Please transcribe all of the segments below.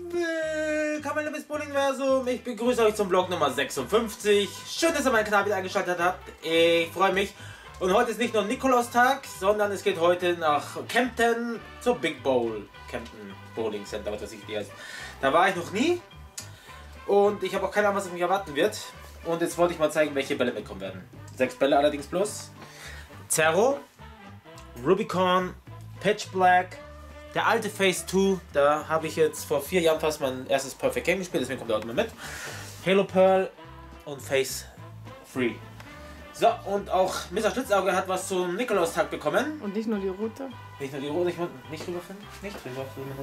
Willkommen liebes Bowlingversum, ich begrüße euch zum Vlog Nummer 56. Schön, dass ihr meinen Kanal wieder eingeschaltet habt, ich freue mich. Und heute ist nicht nur Nikolaustag, sondern es geht heute nach Kempten zur Big Bowl. Kempten Bowling Center, was weiß ich wie heißt. Da war ich noch nie und ich habe auch keine Ahnung, was mich erwarten wird. Und jetzt wollte ich mal zeigen, welche Bälle mitkommen werden. 6 Bälle allerdings bloß. Zero, Rubicon, Pitch Black, der alte Phase 2, da habe ich jetzt vor 4 Jahren fast mein erstes Perfect Game gespielt, deswegen kommt er heute mal mit. Halo Pearl und Phase 3. So, und auch Mr. Schlitzauge hat was zum Nikolaustag bekommen. Und nicht nur die Route? Nicht nur die Route, ich muss nicht rüberfinden. Nicht rüberfinden.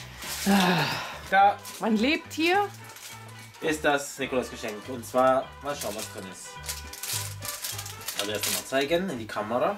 Da man lebt hier. Ist das Nikolausgeschenk. Und zwar, mal schauen, was drin ist. Also erst mal zeigen in die Kamera.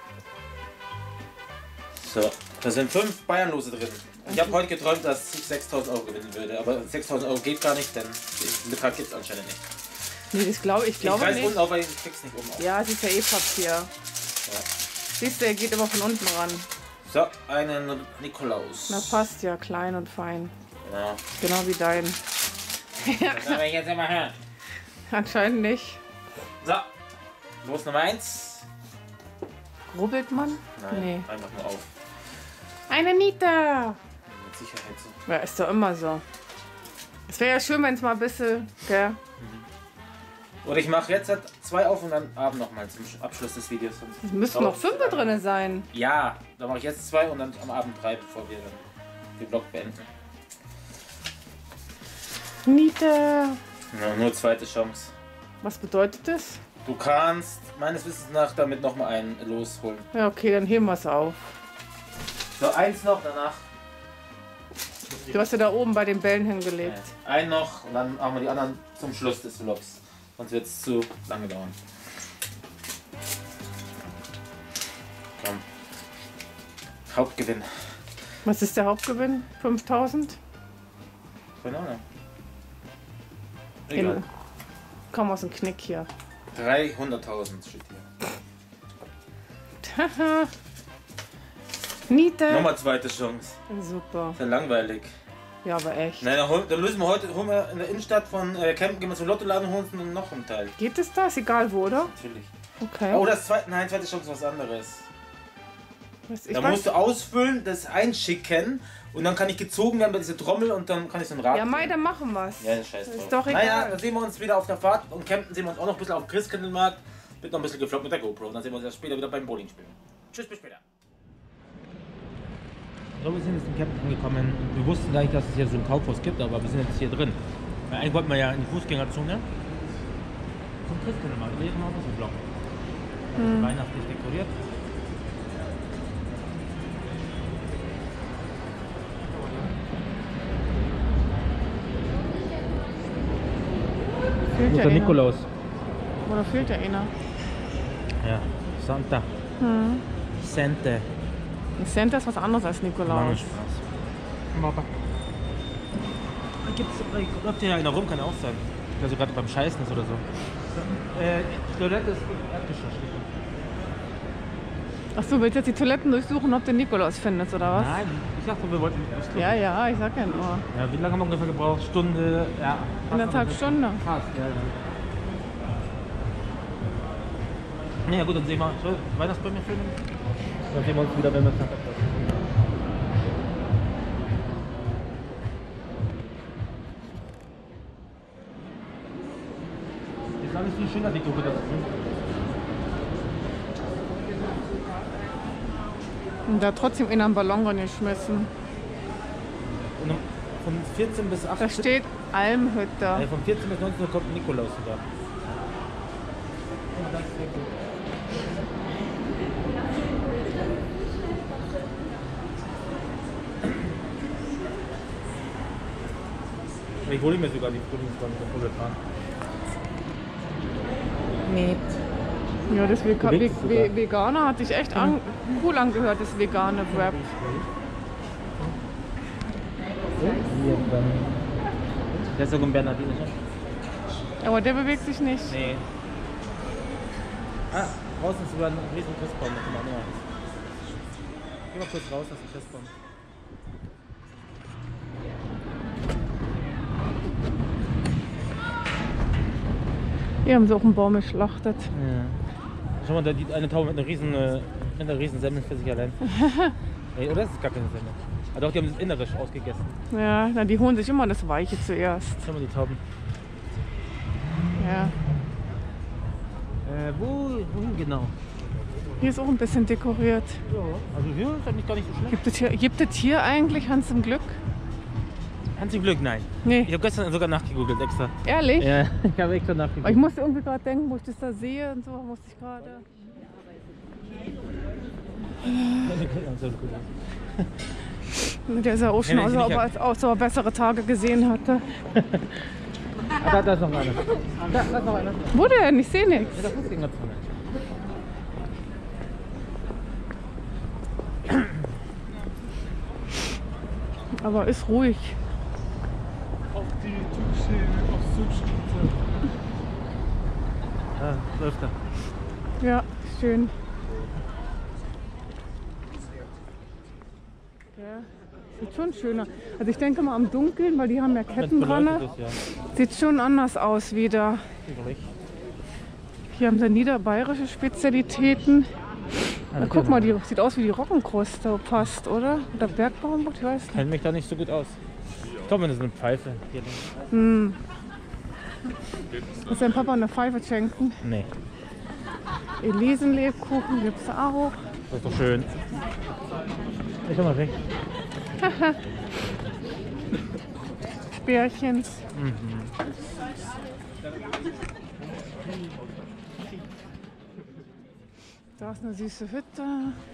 So, da sind 5 Bayernlose drin. Ich habe heute geträumt, dass ich 6.000 Euro gewinnen würde, aber 6.000 Euro geht gar nicht, denn den Betrag gibt es anscheinend nicht. Nee, ich glaube nicht. Unten auf, aber ich krieg's nicht oben auf. Ja, es ist ja eh Papier. Ja. Siehst du, er geht immer von unten ran. So, einen Nikolaus. Na passt ja, klein und fein. Ja. Genau wie dein. Das habe ich jetzt immer hören. Anscheinend nicht. So, los Nummer 1. Rubbelt man? Nein, Nee. einfach nur auf. Eine Nita! Mit Sicherheit so. Ja, ist doch immer so. Es wäre ja schön, wenn es mal ein bisschen, gell? Oder ich mache jetzt 2 auf und dann Abend nochmal zum Abschluss des Videos. Es müssten noch 5 drin sein. Ja, dann mache ich jetzt 2 und dann am Abend 3, bevor wir dann den Vlog beenden. Nita! Ja, nur zweite Chance. Was bedeutet das? Du kannst meines Wissens nach damit nochmal einen losholen. Ja, okay, dann heben wir es auf. So, 1 noch, danach. Du hast ja da oben bei den Bällen hingelegt. Einen noch und dann machen wir die anderen zum Schluss des Vlogs. Sonst wird es zu lange dauern. Komm. Hauptgewinn. Was ist der Hauptgewinn? 5.000? Keine Ahnung. Egal. Komm aus dem Knick hier. 300.000 steht hier. Haha. Nita. Nochmal zweite Chance. Super. Ist ja langweilig. Ja, aber echt. Nein, dann lösen wir heute holen wir in der Innenstadt von Kempten, gehen wir zum Lottoladen und holen uns noch einen Teil. Geht es da? Ist egal wo, oder? Natürlich. Okay. Oh, das zweite, nein, zweite Chance ist was anderes. Ich Da weiß- musst du ausfüllen, das einschicken und dann kann ich gezogen werden bei dieser Trommel und dann kann ich so ein Rad. Ja, Mai, drehen. dann machen wir's. Ja, das scheiß drauf. Ist doch egal. Naja, dann sehen wir uns wieder auf der Fahrt und Kempten sehen wir uns auch noch ein bisschen auf dem Christkindlmarkt. Wird noch ein bisschen gefloppt mit der GoPro und dann sehen wir uns erst später wieder beim Bowling spielen. Tschüss, bis später. So, wir sind jetzt in Kempten angekommen. Wir wussten gar nicht, dass es hier so ein Kaufhaus gibt, aber wir sind jetzt hier drin. Weil eigentlich wollten wir ja in die Fußgängerzone. Zum Christkindlmarkt. Hier machen wir so einen Vlog. Weihnachtlich dekoriert. Fehlt Wo ist ja der einer. Nikolaus? Oder fehlt ja einer? Ja, Santa. Santa. Ein Santa ist was anderes als Nikolaus. Papa. Läuft hier einer rum, kann auch sein. Der so gerade beim Scheißen ist oder so. Toilette ist im Erdgeschoss. Achso, willst du jetzt die Toiletten durchsuchen, ob du Nikolaus findest, oder was? Nein, ich dachte, wir wollten. Ja, ja, ich sag ja nur. Ja, wie lange haben wir ungefähr gebraucht? Stunde, ja. 1,5 Stunden. Fast, ja. Ja gut, dann sehen wir. So, Weihnachtsbäume filmen. Dann sehen wir uns wieder, wenn wir Santa Claus sehen. Ist alles viel schöner, die Gruppe das ist. Und da hat trotzdem einer einen Ballon reingeschmissen. Und von 14 bis 18. Da steht Almhütte. Von 14 bis 19 Uhr kommt Nikolaus wieder. Ich hole mir sogar die Frühlingsbäume, bevor wir fahren. Nee. Ja, das Bewegt sogar. Veganer hat sich echt cool angehört, das vegane Wrap. Der ist sogar ein Bernardiner. Aber der bewegt sich nicht. Nee. Ah, draußen ist sogar ein riesen Christbaum. Geh mal kurz raus, dass ich Christbaum. Hier haben sie auch einen Baum geschlachtet. Ja. Schau mal, da die eine Taube mit einer riesen Semmel für sich allein. Ey, oder ist es gar keine Semmel? Ah doch, die haben das Innere ausgegessen. Ja, na, die holen sich immer das Weiche zuerst. Schau mal die Tauben. Ja. Wohin genau? Hier ist auch ein bisschen dekoriert. Ja, also hier ist eigentlich gar nicht so schlecht. Gibt es hier eigentlich Hans im Glück? Hans im Glück, nein. Nee. Ich habe gestern sogar nachgegoogelt extra. Ehrlich? Ja, ich habe extra nachgegoogelt. Aber ich musste irgendwie gerade denken, wo ich das da sehe und so, musste ich gerade. Der ist ja auch schon aus, als ob er bessere Tage gesehen hatte. Da ist noch einer. Da ist noch einer. Wo denn? Ich sehe nichts. Ja, da ist irgendwas drin. Aber ist ruhig. Auf die türkische Ja, läuft da. Ja, schön. Ja, sieht schon schöner. Also ich denke mal am Dunkeln, weil die haben ja Ketten dran. Ja. Sieht schon anders aus wieder. Sicherlich. Hier haben sie niederbayerische Spezialitäten. Na, guck mal, die sieht aus wie die Roggenkruste fast, oder? Oder Bergbaumbrot, ich weiß Ich nicht. kenne mich da nicht so gut aus. Ich glaube, das ist eine Pfeife. Hier Muss dein Papa eine Pfeife schenken? nee, Elisenlebkuchen gibt es auch. das ist doch schön. Ich komm mal weg. Bärchen. Da ist eine süße Hütte.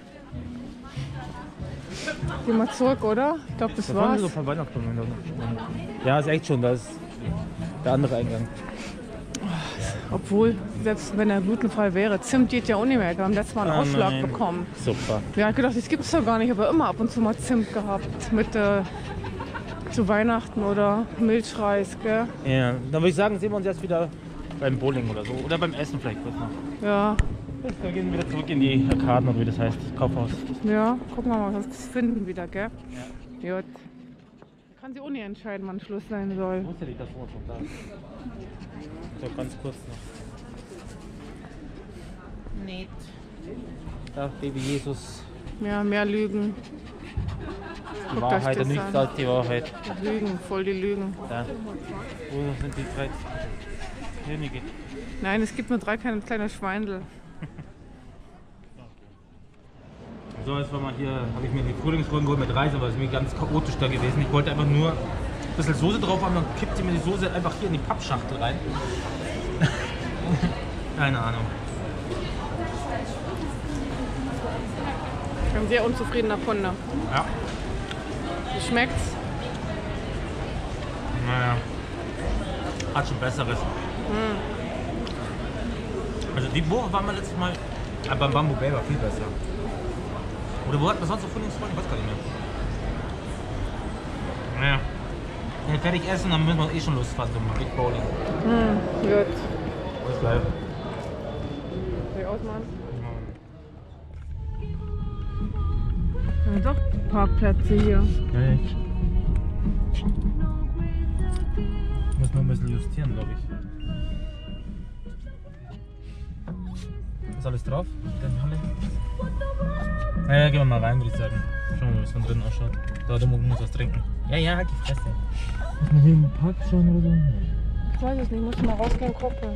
Geh mal zurück, oder? Ich glaube, das Da fahren wir war's. so von Weihnachten. Ja, ist echt schon. Das ist der andere Eingang. Obwohl, selbst wenn er glutenfrei wäre, Zimt geht ja auch nicht mehr. Wir haben letztes Mal einen Ausschlag nein. bekommen. Super. Ja, ich hab gedacht, das gibt es doch gar nicht. Ich habe immer ab und zu mal Zimt gehabt. Mit zu Weihnachten oder Milchreis, gell? Ja, dann würde ich sagen, sehen wir uns jetzt wieder beim Bowling oder so. Oder beim Essen vielleicht kurz noch. Ja, Jetzt gehen wir wieder zurück in die Arkaden oder wie das heißt. Kaufhaus. ja. Gucken wir mal, was wir finden wieder, gell? Ja. Gut. Kann sie auch nicht entscheiden, wann Schluss sein soll. Ich wusste nicht, dass wir schon da sind. So, ganz kurz noch. Nett. Da, Baby Jesus. Ja, mehr Lügen. Die Guckt euch Wahrheit das und nichts an. als die Wahrheit. Lügen, voll die Lügen. Da. Wo sind die drei Könige? Nein, es gibt nur 3 kleine Schweindel. So, jetzt war mal hier, habe ich mir die Frühlingsrollen geholt mit Reis, aber es ist mir ganz chaotisch da gewesen. Ich wollte einfach nur ein bisschen Soße drauf haben, dann kippt sie mir die Soße einfach hier in die Pappschachtel rein. Keine Ahnung. Ich bin ein sehr unzufriedener Kunde. Ja, Wie schmeckt's? naja. Hat schon Besseres. Also die Woche waren wir letztes Mal beim Bamboo Bay war viel besser. Oder wo hat man sonst noch Frühlingsrollen? Ich weiß gar nicht mehr. Naja. Wenn wir fertig essen, dann müssen wir eh schon Lust fassen zum Big Bowling. Gut. Das bleibt. Soll ich ausmachen? Ja, doch Parkplätze hier. Ja, ich muss noch ein bisschen justieren, glaube ich. Ist alles drauf? Die Halle? Naja, gehen wir mal rein, würde ich sagen. Schauen wir mal, wie es von drinnen ausschaut. Da muss was trinken. Ja, halt die Fresse. Muss man hier im Park schauen oder so? Ich weiß es nicht, muss mal rausgehen gucken.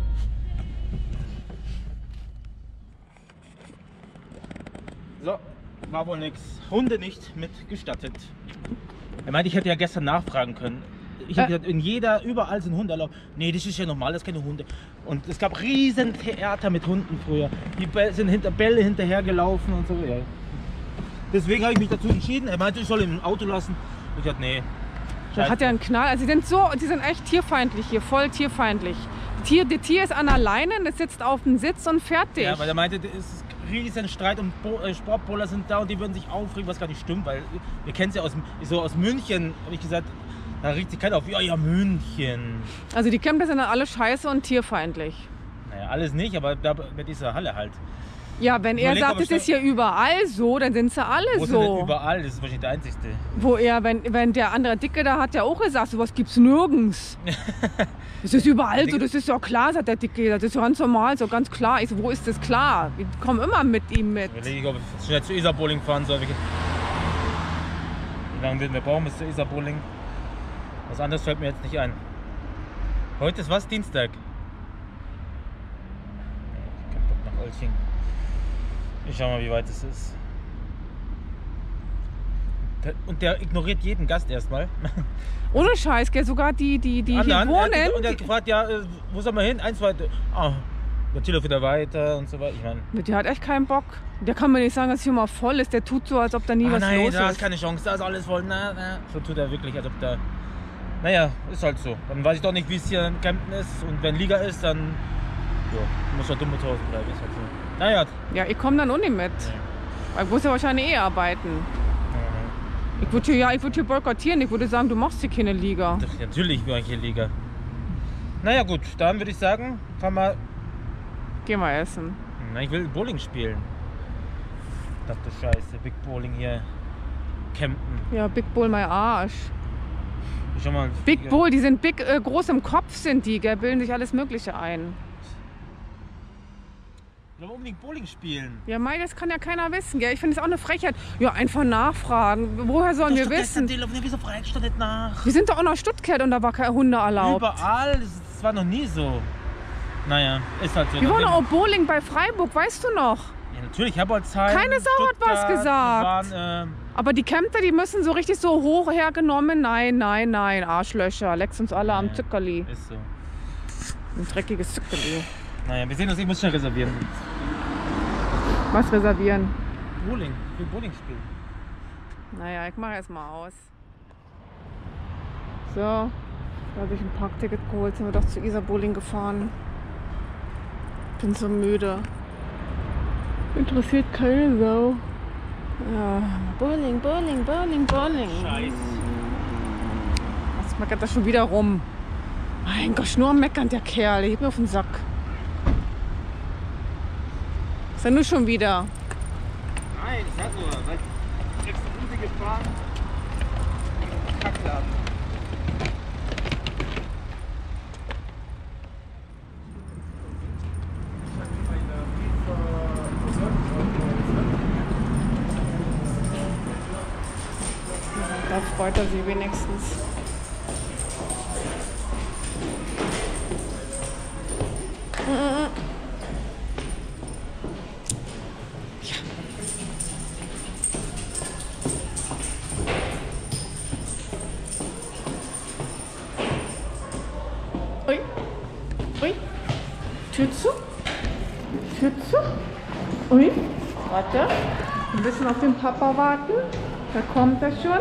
So, war wohl nix. Hunde nicht mit gestattet. Er meinte, ich hätte ja gestern nachfragen können. Ich habe gesagt, überall sind Hunde erlaubt. Nee, das ist ja normal, das sind keine Hunde. Und es gab riesen Theater mit Hunden früher. Die sind hinter Bälle hinterhergelaufen und so. Ja. Deswegen habe ich mich dazu entschieden. Er meinte, ich soll ihn im Auto lassen. Ich dachte, nee. Da hat ja einen Knall. Also die sind echt tierfeindlich hier, voll tierfeindlich. Das Tier ist an der Leine, das sitzt auf dem Sitz und fertig. Ja, weil er meinte, es ist riesen Streit und Sportbowler sind da und die würden sich aufregen, was gar nicht stimmt, weil wir kennen es ja aus München, habe ich gesagt, da regt sich keiner auf, ja, München. Also die Camper sind dann alle scheiße und tierfeindlich. Naja, alles nicht, aber da bei dieser Halle halt. Ja, wenn er Überleg, sagt, aber es ist hier überall so, dann sind sie alle Wo ist denn denn so. überall? Das ist wahrscheinlich der einzigste. Wo er, wenn der andere Dicke da hat ja auch gesagt, sowas gibt's nirgends. Das ist überall so, das ist ja klar, sagt der Dicke. Das ist ja ganz normal, so ganz klar. Ich so, wo ist das klar? Wir kommen immer mit ihm mit. Überlege ich, ob ich schnell zu Isar Bowling fahren soll. Wie lange werden wir brauchen bis zu Isar Bowling? Was anderes fällt mir jetzt nicht ein. Heute ist was? Dienstag. Ich hab Bock nach Olching. Ich schau mal, wie weit es ist. Und der ignoriert jeden Gast erstmal. Ohne Scheiß, gell? Sogar die hier Anderen. wohnen. Und er hat gefragt, ja, wo soll man hin? 1, 2, der telefoniert wieder weiter und so weiter. Ich meine, Der hat echt keinen Bock. Der kann mir nicht sagen, dass hier mal voll ist. Der tut so, als ob da nie was nein, los da ist. ist keine Chance, da ist alles voll. Na. So tut er wirklich, als ob da. Naja, ist halt so. Dann weiß ich doch nicht, wie es hier in Kempten ist. Und wenn Liga ist, dann muss er dumm zu Hause bleiben. Ist halt so. Naja. Ja, ich komme dann auch nicht mit. Weil ich muss ja wahrscheinlich arbeiten. Ich würde hier boykottieren. Ich würde sagen, du machst hier keine Liga. Doch, natürlich will ich hier Liga. Naja gut, dann würde ich sagen, fahren wir. Geh mal essen. Na, ich will Bowling spielen. Das ist Scheiße, Big Bowling hier. Kempten. Ja, Big Bull, mein Arsch. Ich schau mal. Big Bull, die sind groß im Kopf, sind die, gell? Bilden sich alles Mögliche ein. Ich will unbedingt Bowling spielen. Ja, Mai, das kann ja keiner wissen, gell? Ich finde es auch eine Frechheit. Ja, einfach nachfragen. Woher sollen wir wissen? Wieso fragst du nicht nach? Wir sind doch auch nach Stuttgart und da war keine Hunde erlaubt. Überall, das war noch nie so. Naja, ist halt so. Wir waren auch Bowling bei Freiburg, weißt du noch? Ja, natürlich, Herbolzheim. Keine Sau hat was gesagt. Wir waren, Aber die Kempter, die müssen so richtig so hoch hergenommen. Nein, Arschlöcher. Lecks uns alle am Zuckerli. Ist so. Ein dreckiges Zuckerli. Naja, wir sehen uns, ich muss schnell reservieren. Was reservieren? Bowling, ich will Bowling spielen. Naja, ich mache erst mal aus. So, da habe ich ein Parkticket geholt, sind wir doch zu Isar Bowling gefahren. Bin so müde. Interessiert keine Sau. Ja, Bowling. Scheiße. Was meckert da schon wieder rum? Mein Gott, nur am Meckern, der Kerl. Der geht mir auf den Sack. Ist er nur schon wieder? Nein, ich sag nur, weil ich 6 Minuten gefahren. Kackladen. Da freut er sich wenigstens. Ui. Tür zu. Ui. Warte. Ein bisschen auf den Papa warten. Da kommt er schon.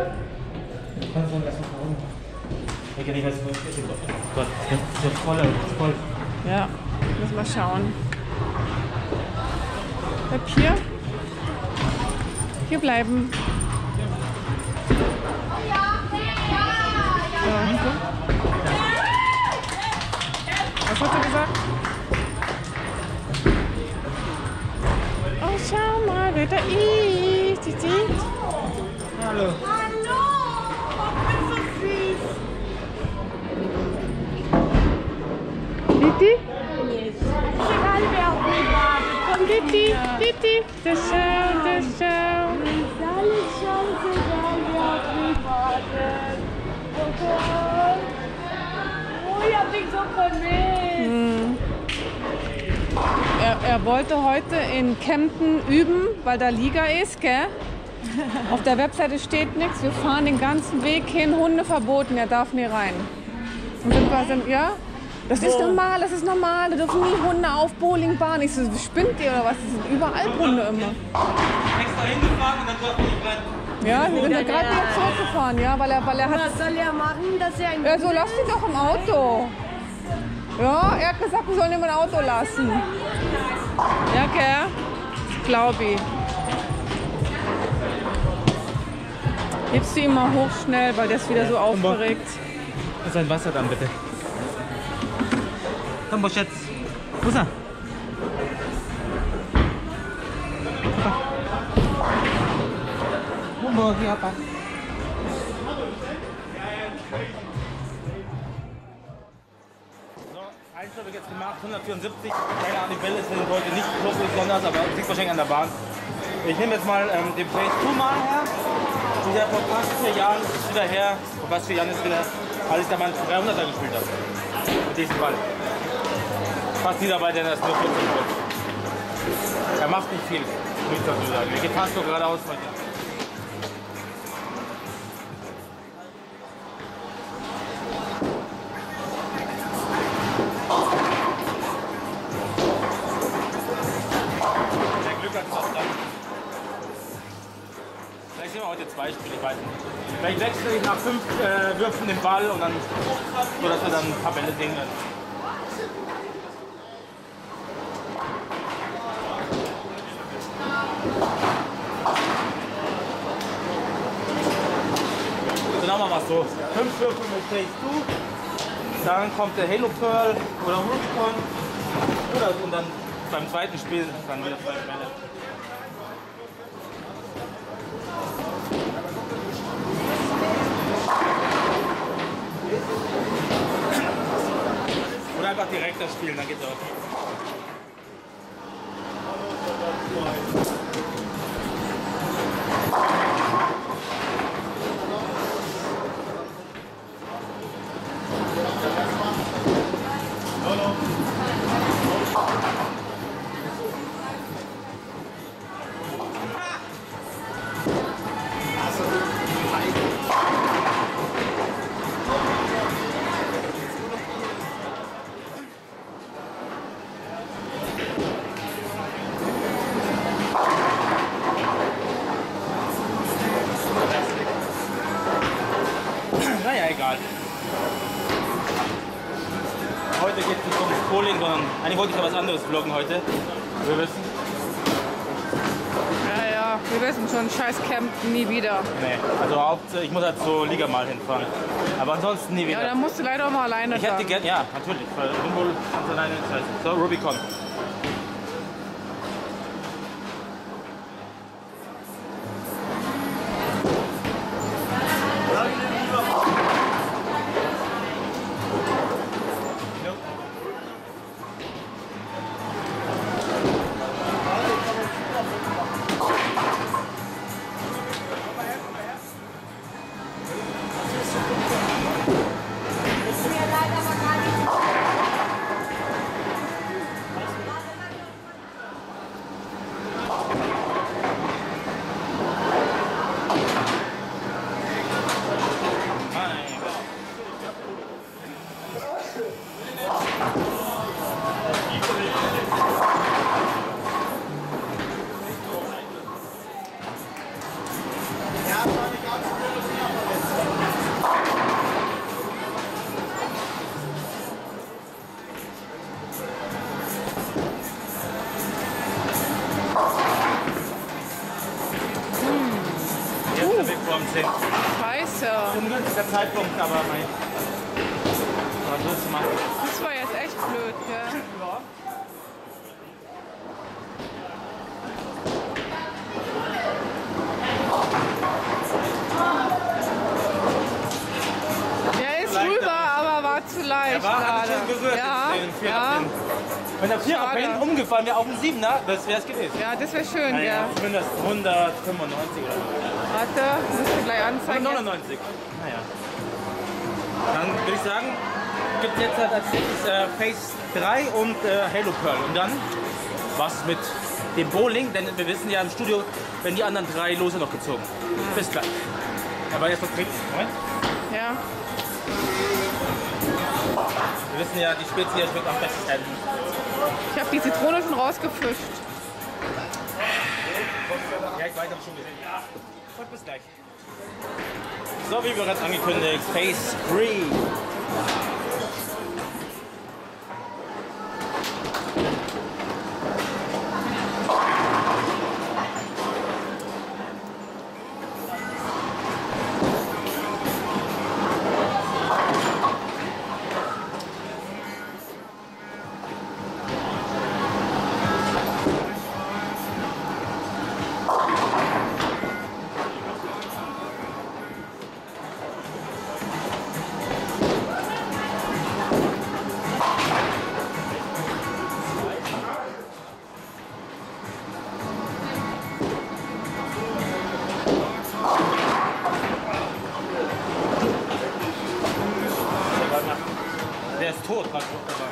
Ich kann nicht, was ist. Gott, das ist voll. Ja, müssen wir schauen. Bleib hier. Hier bleiben. Was hat er gesagt? Oh, schau mal, wer da ist. Sie sieht. Hallo. Titi? Yes. Egal wer auf mich wartet. Titi, das Schau. Alles scheißegal wer auf mich wartet. Oh, ich hab dich so vermisst. Er wollte heute in Kempten üben, weil da Liga ist, gell? Auf der Webseite steht nichts. Wir fahren den ganzen Weg hin, Hunde verboten, er darf nie rein. Und dann sind ja? Das ist normal. Da dürfen nie Hunde auf Bowlingbahn. Ich so, spinnt ihr oder was? Das sind überall Hunde immer. Extra hingefahren und dann durfte ich rein. Ja, wir sind ja gerade wieder zurückgefahren, ja, weil er hat... Was soll er machen, dass er ein Ja, so lass ihn doch im Auto. Ja, er hat gesagt, wir sollen ihn im Auto lassen. Ja, gell? Glaub ich. Hebst du ihn mal hoch schnell, weil der ist wieder so aufgeregt. Und sein Wasser dann bitte. Komm, Schatz. Wo ist er? Boah, hier aber. Eins habe ich jetzt gemacht, 174. Keine Ahnung, die Bälle sind heute nicht so besonders, aber es liegt wahrscheinlich an der Bahn. Ich nehme jetzt mal den Pace 2 mal her. Der vor fast 4 Jahren ist wieder her. Vor fast 4 Jahren ist wieder, als ich da mal einen 300er gespielt habe. Mit diesem Ball. Fast nie dabei, denn er ist nur 14 Volt. Er macht nicht viel, muss ich dazu sagen. Er geht fast nur geradeaus heute. Vielleicht sehen wir heute 2 Spiele, ich weiß nicht. Vielleicht wechsle ich nach 5 Würfen den Ball und dann, so dass wir dann ein paar Bälle sehen werden. Dann machen wir mal so. 5 Würfe mit Phase 2, dann kommt der Halo Pearl oder Rubicon und dann beim zweiten Spiel dann wieder 2 Bälle. Oder einfach direkt das Spielen, dann geht's auch. Naja, egal. Heute geht es nicht ums Bowling, sondern eigentlich wollte ich ja was anderes vloggen heute. Wir wissen. Ja, wir wissen schon, scheiß Camp nie wieder. Nee, also ich muss halt zur Liga mal hinfahren. Aber ansonsten nie wieder. Ja, dann musst du leider auch mal alleine Ich hätte fahren. gerne, ja, natürlich, weil Rumble ganz alleine ist halt. So, Rubicon. Scheiße. Ungünstiger Zeitpunkt, aber mein. Was willst du machen? Das war jetzt echt blöd, gell? Der ist rüber, aber war zu leicht. Er war ein gerade. bisschen berührt. Ja, Den ja. Wenn der Vierer Schade. bei hinten umgefallen wäre auf den 7er, das wäre es gewesen. Ja, das wäre schön, Naja, gell? zumindest 195 oder so. Warte, müsst ihr gleich anzeigen. 99. Naja. Dann würde ich sagen, gibt es jetzt halt als nächstes Phase 3 und Halo Pearl. Und dann was mit dem Bowling, denn wir wissen ja im Studio, wenn die anderen 3 Lose noch gezogen. Bis gleich. Aber jetzt noch Tricks. Moment. Ja. Wir wissen ja, die Spezi hier schmeckt am besten. Ich habe die Zitrone schon rausgefischt. Ja, ich weiß, hab schon gesehen. Ja, und bis gleich. So, wie bereits angekündigt, Phase 3. ist tot, was dabei.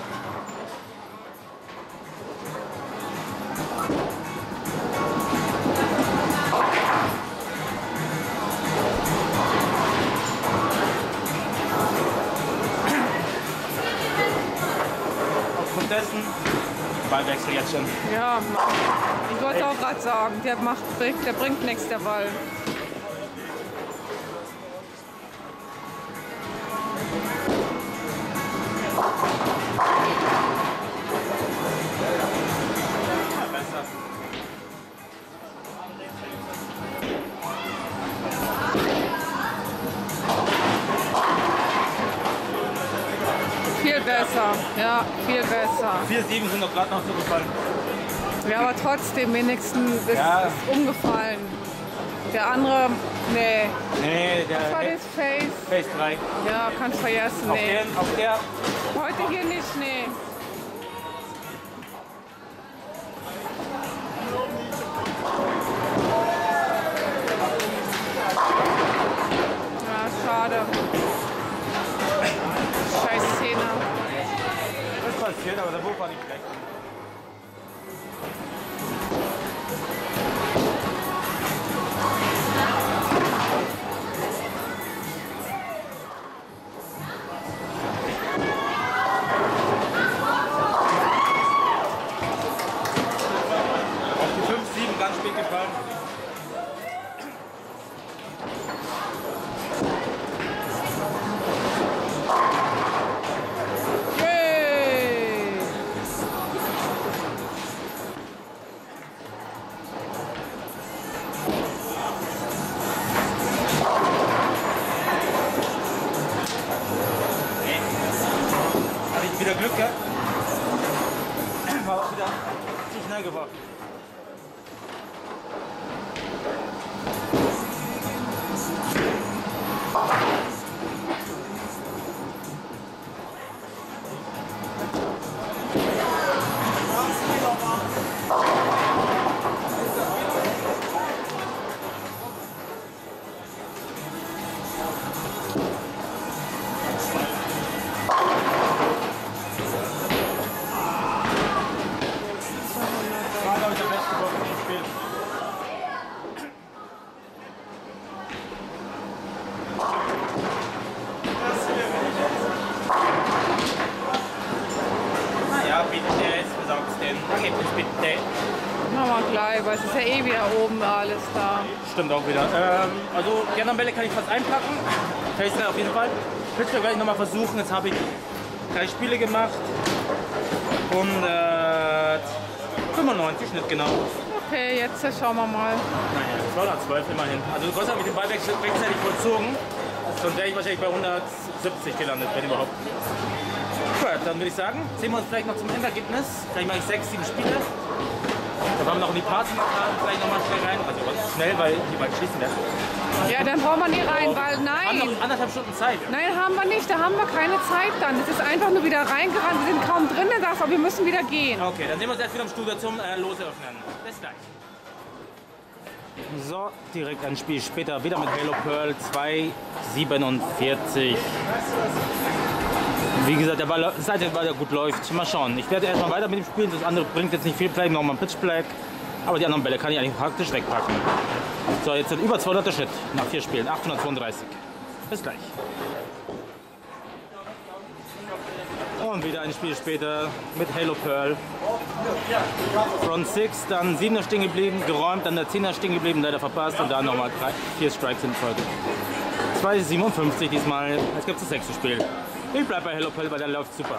Aufgrund dessen, Ballwechsel jetzt schon. Ja, ich wollte auch gerade sagen, der bringt nichts, der Ball. Viel besser, ja, viel besser. 4-7 sind doch gerade noch zugefallen. Ja, aber trotzdem, wenigstens ist Ja. ist umgefallen. Der andere, nee. Nee, der Was war das? Face? Face 3. Ja, kannst vergessen, Auf nee. der Heute hier nicht, nee. Ja, schade. Scheiß Szene. das passiert, aber der Wurf war nicht schlecht. Auf die 5-7 ganz spät gefallen. Yay! Hatte ich wieder Glück gehabt. War auch wieder zu schnell geworfen. War, glaube ich, der beste Wurf im Spiel. Naja, bitte, wir sagen es denn. Ergebnis bitte. Machen wir gleich, weil es ist ja eh wieder oben alles da. Stimmt auch wieder. Also die anderen Bälle kann ich fast einpacken. Face auf jeden Fall. Pitcher werde ich nochmal versuchen. Jetzt habe ich 3 Spiele gemacht. 195 Schnitt genau. Okay, jetzt schauen wir mal. Naja, 212 immerhin. Also Gott sei Dank mit dem Ball rechtzeitig vollzogen. Sonst wäre ich wahrscheinlich bei 170 gelandet, wenn überhaupt. Gut, dann würde ich sagen, sehen wir uns vielleicht noch zum Endergebnis. Vielleicht mache ich 6, 7 Spiele. Da haben wir noch in die Party vielleicht nochmal schnell rein. Also ganz schnell, weil die bald schließen werden. Ja, dann brauchen wir nicht rein, weil Wir haben nein. noch 1,5 Stunden Zeit. Nein, haben wir nicht, da haben wir keine Zeit dann. Es ist einfach nur wieder reingerannt, wir sind kaum drin, dann sagst du, aber wir müssen wieder gehen. Okay, dann sehen wir uns erst wieder im Studio zum Loseröffnen. Bis gleich. So, direkt ein Spiel später wieder mit Halo Pearl 2,47. Wie gesagt, der Ball, seit der Ball ja gut läuft. Mal schauen. Ich werde erstmal weiter mit dem Spielen. Das andere bringt jetzt nicht viel. Vielleicht nochmal ein Pitch Black. Aber die anderen Bälle kann ich eigentlich praktisch wegpacken. So, jetzt sind über 200 Schritt nach 4 Spielen. 832. Bis gleich. Und wieder ein Spiel später mit Halo Pearl. Front 6, dann 7er stehen geblieben, geräumt, dann der 10er stehen geblieben, leider verpasst und dann nochmal 4 Strikes in Folge. 2,57 diesmal. Jetzt gibt es das 6. Spiel. Ich bleibe bei Halo Pearl, weil der läuft super.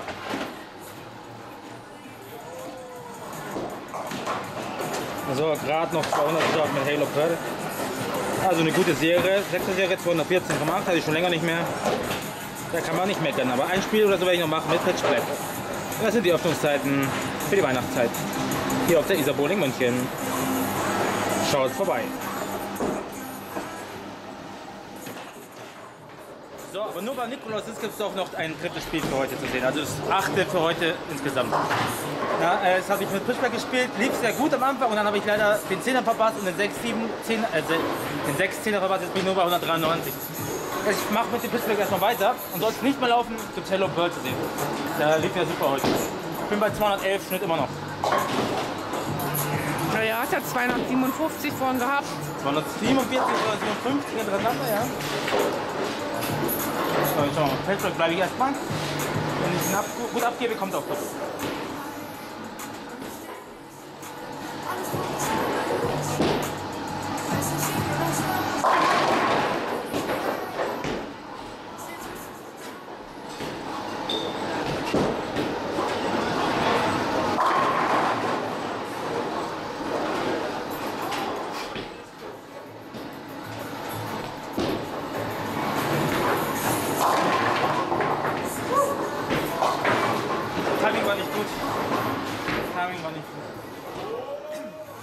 So, gerade noch 200 geschafft mit Halo Pearl. Also eine gute Serie. 6. Serie, 214,8, hatte ich schon länger nicht mehr. Da kann man nicht meckern, aber ein Spiel oder so werde ich noch machen mit Pitch Black. Das sind die Öffnungszeiten für die Weihnachtszeit. Hier auf der Isar Bowling München. Schaut vorbei. So, aber nur bei Nikolaus gibt es auch noch ein 3. Spiel für heute zu sehen. Also das 8. für heute insgesamt. Ja, das habe ich mit Pitchback gespielt, lief sehr gut am Anfang und dann habe ich leider den 10er verpasst und den 6, 7, 10, den 6 10er verpasst, jetzt bin ich nur bei 193. Ich mache mit dem Pistol erstmal weiter und soll es nicht mehr laufen, gibt es Hello Bird zu sehen. Der lief ja super heute. Ich bin bei 211 Schnitt immer noch. Naja, hat ja 257 vorhin gehabt. 247 oder 57 hintereinander, ja. So, jetzt schauen wir mal. Feldblock bleibe ich erstmal. Wenn ich ihn gut abgebe, kommt er auch gut. Timing war nicht gut. Timing war nicht gut.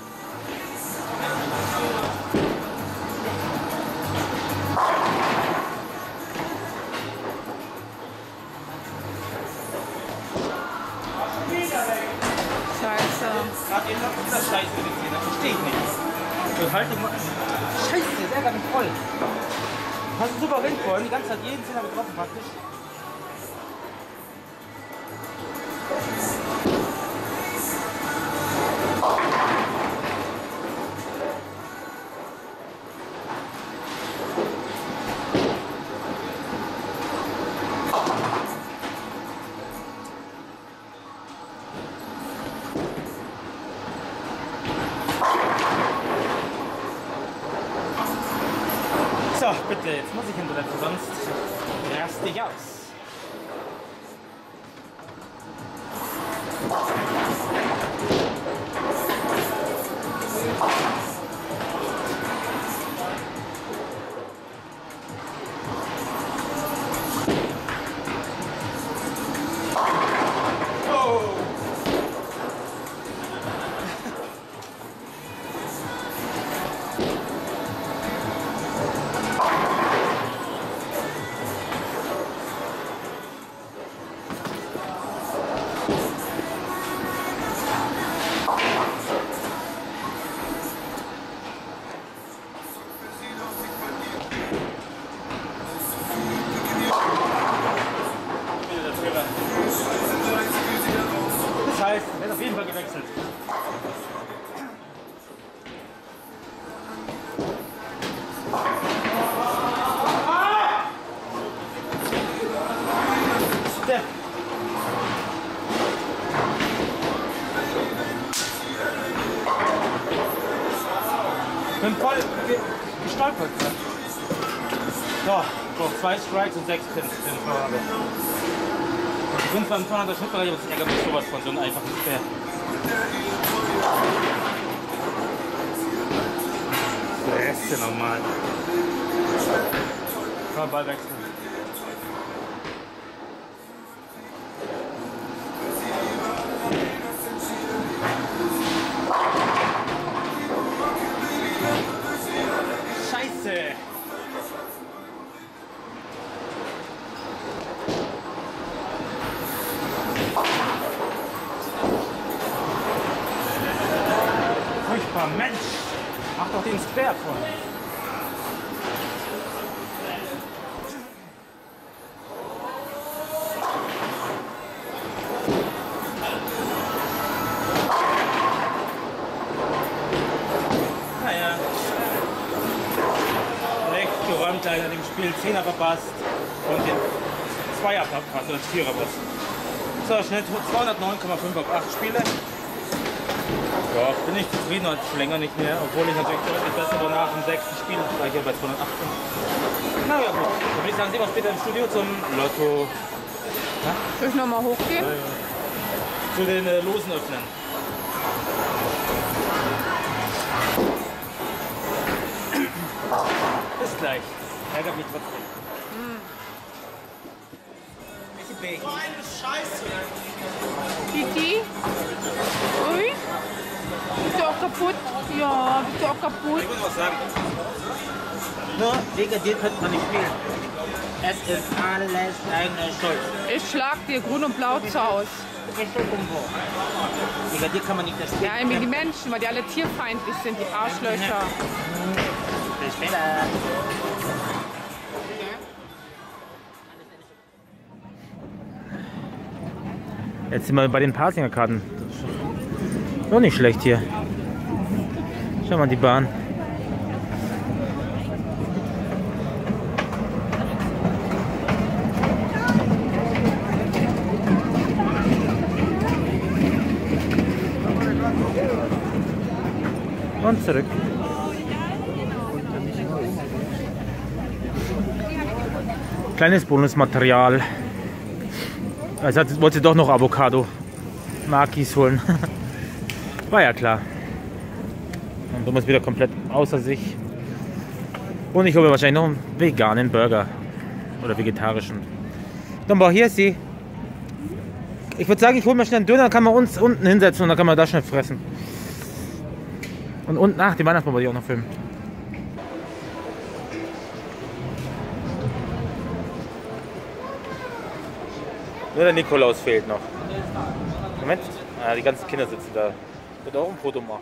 Scheiße. Gerade eben noch dieser Scheiße gesehen, das verstehe ich nicht. Und halt mal. Scheiße, das ärgert mich voll. Hast du super Wind vorhin, die ganze Zeit jeden Zehner getroffen praktisch. So, bitte, jetzt muss ich hintersetzen, sonst raste ich aus. Das heißt, er wird auf jeden Fall gewechselt. Step. Ich bin voll gestolpert. So, noch 2 Strikes und 6 Pins. Ich bin beim 200er Schnittbereich, aber es ärgert mich sowas von so einem einfachen Speer. Der ist ja normal. Kann Ball wechseln. Scheiße! Furchtbar, Mensch! Mach doch den Speer vor. Naja. Recht geräumt leider dem Spiel 10er verpasst und den 2er verpasst oder 4er was. So, Schnitt 209,5 auf 8 Spiele. Ja, bin ich zufrieden, heute schon länger nicht mehr, obwohl ich natürlich deutlich besser war nach dem 6. Spiel, war hier bei 218. Na ja, gut. Dann würde ich sagen, sehen wir uns später im Studio zum Lotto. Soll ich nochmal hochgehen? Ja, ja. Zu den Losen öffnen. Bis gleich. Ärgert mich trotzdem. Welche Bächen? So eine Scheiße! Titi? Ui? Bist du auch kaputt? Ja, bist du auch kaputt? Ich muss was sagen. Nur wegen dir könnte man nicht spielen. Es ist alles deine Schuld. Ich schlag dir grün und blau zu Haus. Wegen dir kann man nicht das spielen. Ja, wie die Menschen, weil die alle tierfeindlich sind, die Arschlöcher. Bis später. Jetzt sind wir bei den Parsinger-Karten. Doch nicht schlecht hier. Schau mal die Bahn. Und zurück. Kleines Bonusmaterial. Also wollte sie doch noch Avocado Makis holen. War ja klar. Und Thomas wieder komplett außer sich. Und ich hole mir wahrscheinlich noch einen veganen Burger. Oder vegetarischen. Dann hier ist sie. Ich würde sagen, ich hole mir schnell einen Döner, dann kann man uns unten hinsetzen und dann kann man da schnell fressen. Und unten, ach, den Weihnachtsbaum wollte ich auch noch filmen. Nur der Nikolaus fehlt noch. Moment. Ah, die ganzen Kinder sitzen da. Ich würde auch ein Foto machen.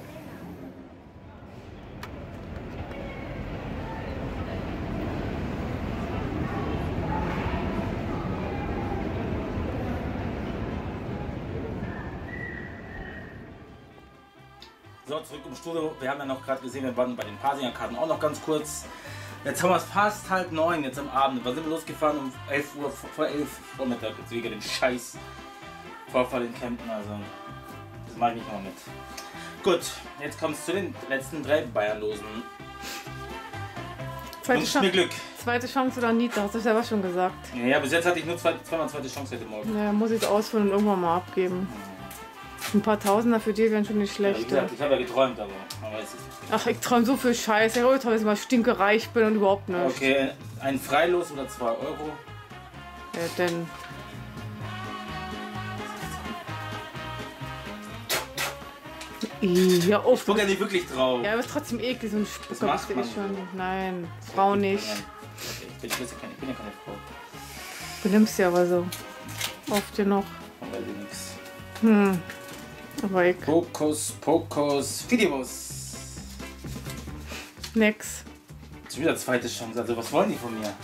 So, zurück im Studio. Wir haben ja noch gerade gesehen, wir waren bei den Parsinger-Karten auch noch ganz kurz. Jetzt haben wir es fast 8:30 jetzt am Abend. Wir sind losgefahren um 11 Uhr, vor 11 Vormittag, jetzt wegen dem Scheiß Vorfall in Kempten. Also, das mache ich nicht noch mit. Gut, jetzt kommt es zu den letzten 3 Bayernlosen. Mir Glück. Zweite Chance oder nie, das hast du selber schon gesagt. Ja, bis jetzt hatte ich nur zweimal zweite Chance heute Morgen. Ja, muss ich es ausfüllen und irgendwann mal abgeben. Ein paar Tausender für die wären schon nicht schlecht. Ja, ich habe ja geträumt, aber man weiß es nicht. Ach, ich träume so viel Scheiße. Ich träume, dass ich mal stinkereich bin und überhaupt nicht. Okay, ein Freilos oder 2 Euro. Ja, denn. Ja, auf. Ich guck ja nicht wirklich drauf. Ja, aber ist trotzdem eklig, so ein Spucker. Das macht man schon. Nein, Frau nicht. Okay, ich bin ja keine Frau. Du nimmst ja aber so. Oft dir noch. Man weiß ja nichts. Aber ich. Pokus, Videos. Nix. Jetzt wieder zweite Chance. Also, was wollen die von mir?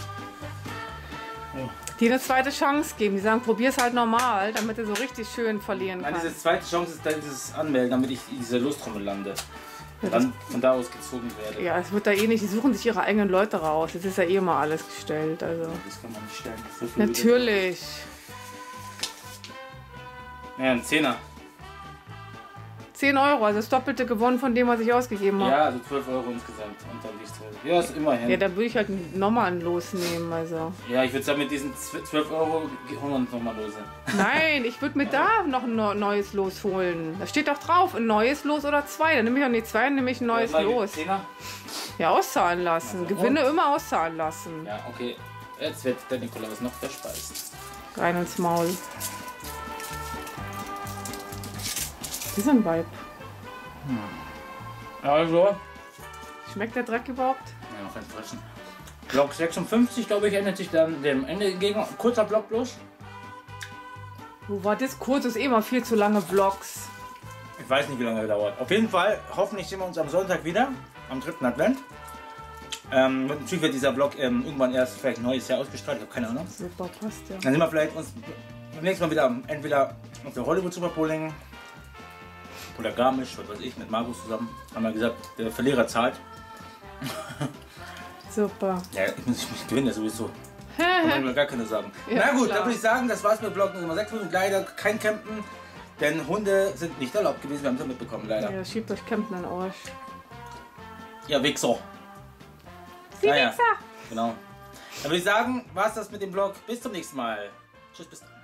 Die eine zweite Chance geben. Die sagen, probier's halt normal, damit du so richtig schön verlieren kannst. Nein, diese zweite Chance ist dieses Anmelden, damit ich in dieser Lostrommel lande. Ja, dann von da aus gezogen werde. Ja, es wird da eh nicht. Die suchen sich ihre eigenen Leute raus. Das ist ja eh mal alles gestellt. Also. Das kann man nicht stellen. So viel Natürlich. Ja, ein Zehner. 10 Euro, also das Doppelte gewonnen von dem, was ich ausgegeben habe. Ja, also 12 Euro insgesamt. Und dann liest du. Ja, ist immerhin. Ja, da würde ich halt nochmal ein Los nehmen. Also. Ja, ich würde sagen, mit diesen 12 Euro holen wir uns nochmal Lose. Nein, ich würde mir da noch ein neues Los holen. Da steht doch drauf, ein neues Los oder 2. Dann nehme ich auch nicht 2, dann nehme ich ein neues Los. 10er? Ja, auszahlen lassen. Also, Gewinne immer auszahlen lassen. Ja, okay. Jetzt wird der Nikolaus noch verspeist. Rein ins Maul. Die sind Vibe. Also. Schmeckt der Dreck überhaupt? Ja, noch ein Fressen. Block 56, glaube ich, ändert sich dann dem Ende entgegen. Kurzer Block bloß. Wo war das kurz? Das ist eh mal viel zu lange Vlogs. Ich weiß nicht, wie lange er dauert. Auf jeden Fall, hoffentlich sehen wir uns am Sonntag wieder. Am 3. Advent. Natürlich wird dieser Vlog irgendwann erst vielleicht ein neues Jahr ausgestrahlt. Ich habe keine Ahnung. Super, passt ja. Dann sind wir vielleicht uns beim nächsten Mal wieder entweder auf der Hollywood Superbowling oder Garmisch, was weiß ich, mit Markus zusammen. Haben wir gesagt, der Verlierer zahlt. Super. Ja, ich gewinne ja sowieso. Kann man mir gar keine sagen. Ja, na gut, klar. dann würde ich sagen, das war's mit Vlog Nummer 6. Und leider kein Campen, denn Hunde sind nicht erlaubt gewesen. Wir haben es mitbekommen, leider. Ja, schiebt euch Campen an euch. Ja, Wichser. Sie Naja, Wichser! genau. Dann würde ich sagen, war's das mit dem Vlog. Bis zum nächsten Mal. Tschüss, bis dann.